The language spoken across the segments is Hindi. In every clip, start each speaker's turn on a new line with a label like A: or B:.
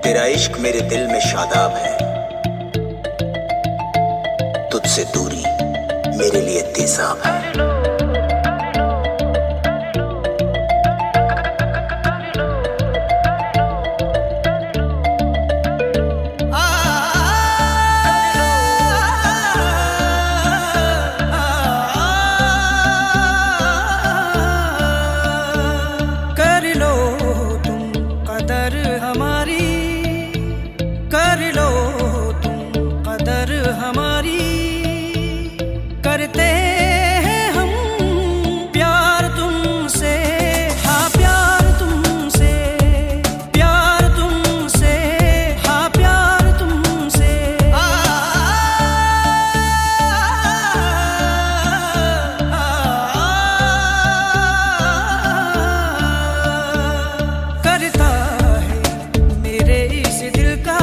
A: तेरा इश्क मेरे दिल में शादाब है, तुझसे दूरी मेरे लिए तेजाब है।
B: कर लो तुम कदर हमारी, करते हैं हम प्यार तुमसे, हाँ प्यार तुमसे, प्यार तुमसे, हाँ प्यार तुमसे। करता है मेरे इस दिल का,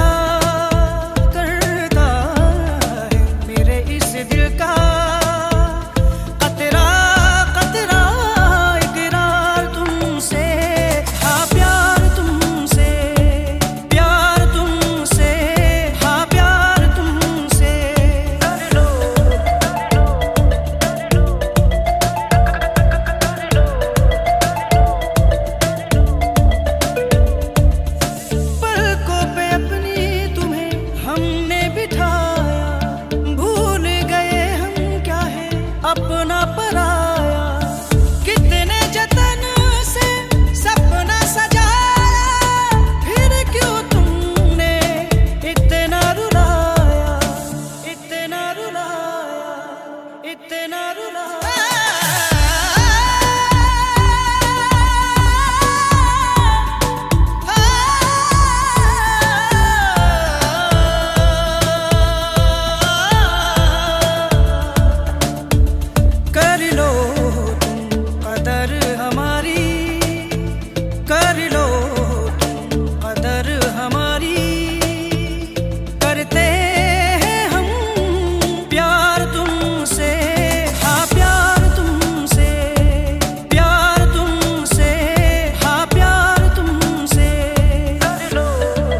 B: अपना पराया कितने जतन से सपना सजाया, फिर क्यों तुमने इतना रुलाया, इतना रुलाया, इतना रुलाया। कर लो तुम कदर हमारी, कर लो तुम कदर हमारी, करते हैं हम प्यार तुमसे, हाँ प्यार तुमसे, प्यार तुमसे, हाँ प्यार तुमसे। कर लो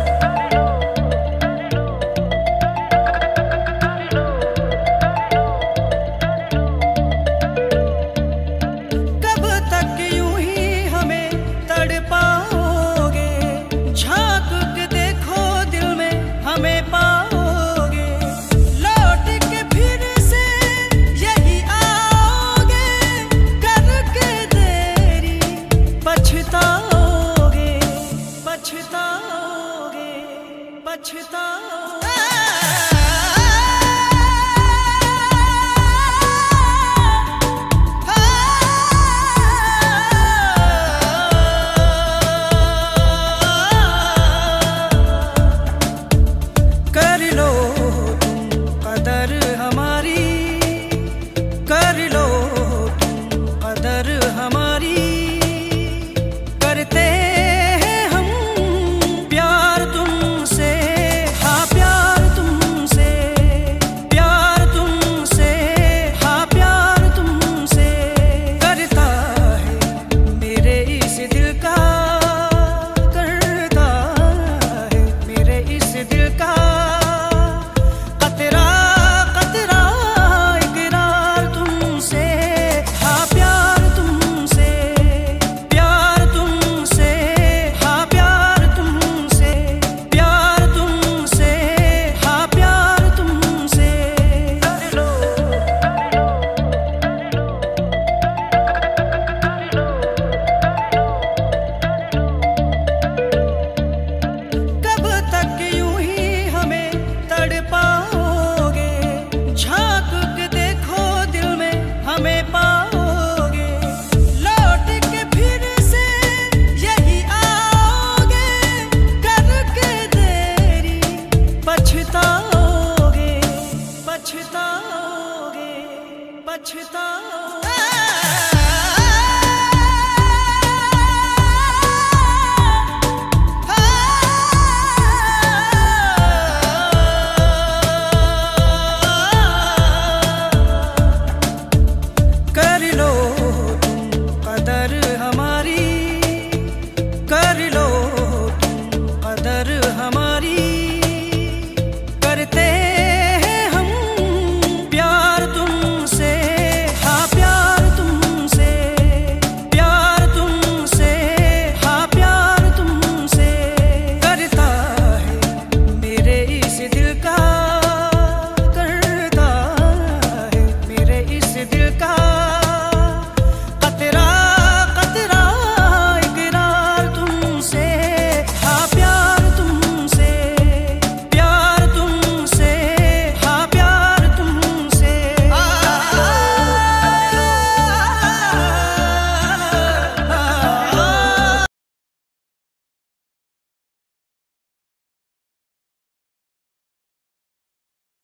B: हमें पाओगे, लौट के फिर से यही आओगे, करके देरी पछताओगे, पछताओगे, पछताओगे।